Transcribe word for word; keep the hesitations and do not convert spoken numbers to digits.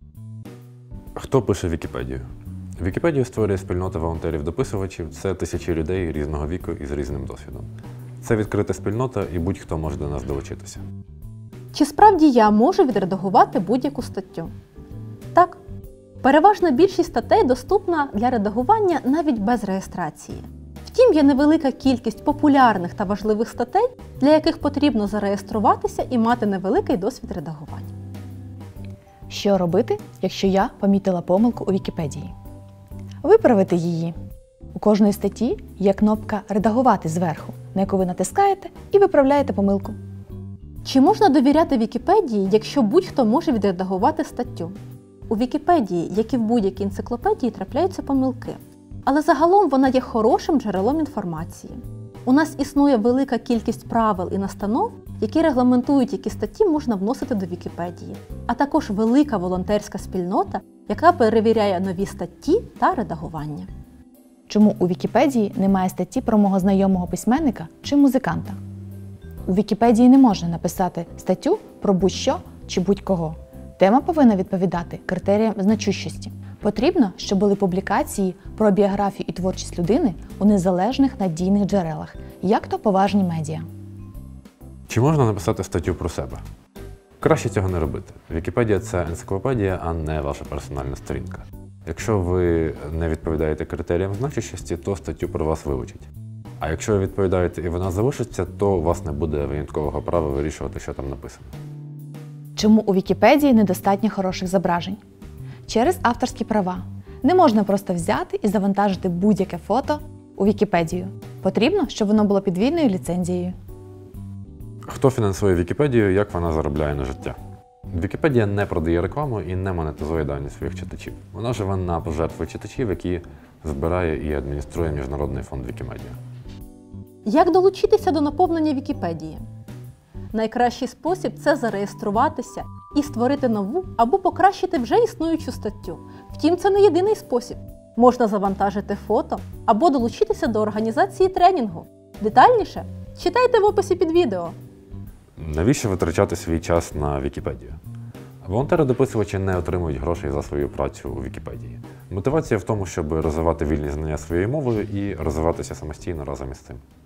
Хто пише Вікіпедію? Вікіпедію створює спільнота волонтерів-дописувачів. Це тисячі людей різного віку і з різним досвідом. Це відкрита спільнота, і будь-хто може до нас долучитися. Чи справді я можу відредагувати будь-яку статтю? Так. Переважна більшість статей доступна для редагування навіть без реєстрації. Втім, є невелика кількість популярних та важливих статей, для яких потрібно зареєструватися і мати невеликий досвід редагування. Що робити, якщо я помітила помилку у Вікіпедії? Виправити її. У кожної статті є кнопка «Редагувати» зверху, на яку ви натискаєте і виправляєте помилку. Чи можна довіряти Вікіпедії, якщо будь-хто може відредагувати статтю? У Вікіпедії, як і в будь-якій енциклопедії, трапляються помилки. Але загалом вона є хорошим джерелом інформації. У нас існує велика кількість правил і настанов, які регламентують, які статті можна вносити до Вікіпедії, а також велика волонтерська спільнота, яка перевіряє нові статті та редагування. Чому у Вікіпедії немає статті про мого знайомого письменника чи музиканта? У Вікіпедії не можна написати статтю про будь-що чи будь-кого. Тема повинна відповідати критеріям значущості. Потрібно, щоб були публікації про біографію і творчість людини у незалежних надійних джерелах, як то поважні медіа. Чи можна написати статтю про себе? Краще цього не робити. Вікіпедія – це енциклопедія, а не ваша персональна сторінка. Якщо ви не відповідаєте критеріям значущості, то статтю про вас вилучать. А якщо ви відповідаєте і вона залишиться, то у вас не буде виняткового права вирішувати, що там написано. Чому у Вікіпедії недостатньо хороших зображень? Через авторські права. Не можна просто взяти і завантажити будь-яке фото у Вікіпедію. Потрібно, щоб воно було під вільною ліцензією. Хто фінансує Вікіпедію, як вона заробляє на життя? Вікіпедія не продає рекламу і не монетизує дані своїх читачів. Вона живе на пожертви читачів, які збирає і адмініструє Міжнародний фонд Вікімедія. Як долучитися до наповнення Вікіпедії? Найкращий спосіб – це зареєструватися і створити нову або покращити вже існуючу статтю. Втім, це не єдиний спосіб. Можна завантажити фото або долучитися до організації тренінгу. Детальніше читайте в описі під відео. Навіщо витрачати свій час на Вікіпедію? Волонтери-дописувачі не отримують грошей за свою працю у Вікіпедії. Мотивація в тому, щоб розвивати вільні знання своєю мовою і розвиватися самостійно разом із цим.